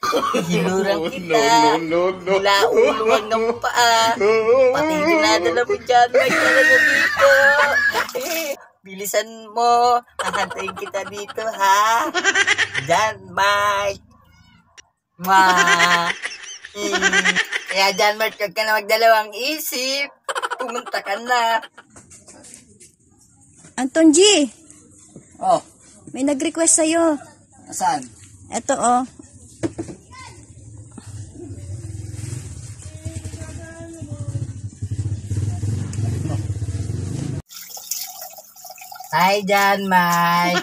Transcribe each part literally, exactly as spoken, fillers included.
Hinurang No, kita. no, no, no. Mula ulo hanggang paa. Pati dinadala mo dyan, Mike, talaga dito. Eh, bilisan mo. Hahantayin kita dito, ha? Dyan, Mike. Ma. Hmm. Kaya dyan, Mike, huwag ka na magdalawang isip. Pumunta ka na. Anton G, Oh, may nag-request sa'yo. saan? Eto oh. Hi dyan, Mike.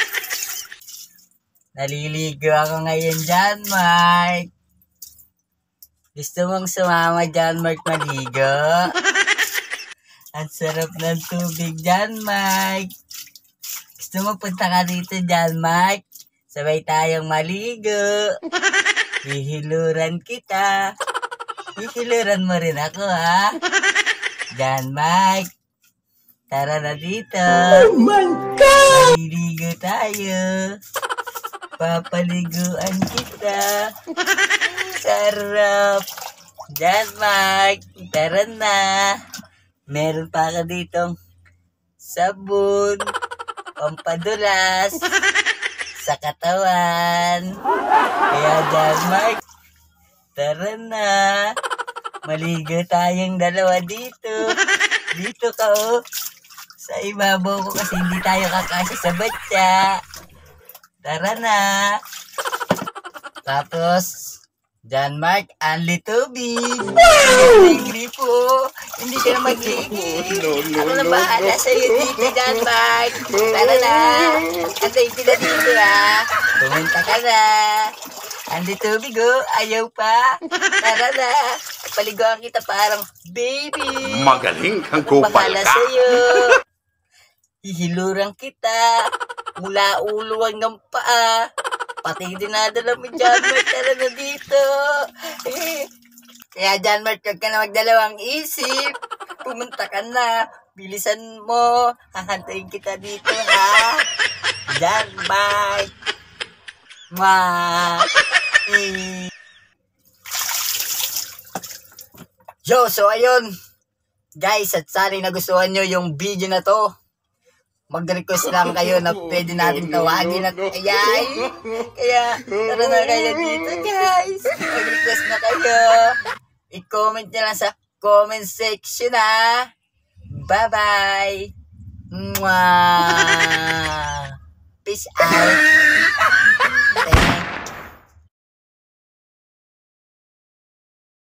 Naliligo ako ngayon dyan, Mike. Gusto mong sumama dyan, Mike, maligo? Ang sarap ng tubig dyan, Mike. Gusto mo punta ka dito dyan, Mike? Sabay tayong maligo. Hihiluran kita. Hihiluran mo rin ako, ha? Dyan, Mike. Tara na dito. Oh my God! Maliligo tayo. Papaliguan kita. Sarap. Dyan, Mike. Tara na. Meron pa ka ditong sabon, pampadulas, sa katawan. Kaya dyan, Mike. Tara na. Maligo tayong dalawa dito. Dito ka, oh. Sa ibabaw ko kasi hindi tayo kakasya sa batya. Tara na. Tapos, John Mark, only tubig. Hindi gripo. Hindi ka na mag-iigit. No, no, Ako na no, bahala no. sa'yo dito, John Mark. Tara na. Antayin kita dito, ha. Pumunta ka na. Only tubig, oh. Ayaw pa. Tara na. Paliguan kita parang baby. Magaling kang kupal Bahala ka. sa'yo. Hihilurang kita. Mula ulo hanggang paa. Pati dinadala mo dyan, Mark. Tara na dito. Eh. Kaya dyan, Mark, huwag ka na magdalawang isip. Pumunta ka na. Bilisan mo. Hahantayin kita dito, ha? Dyan, Mark. Ma. Eh. Yo, so ayun. Guys, at sana nagustuhan nyo yung video na to. Mag-request lang kayo na pwede natin tawagin at ayay. Kaya, tara na kayo dito, guys. Mag-request na kayo. I-comment nyo lang sa comment section, ha. Bye-bye. Mwah. Peace out.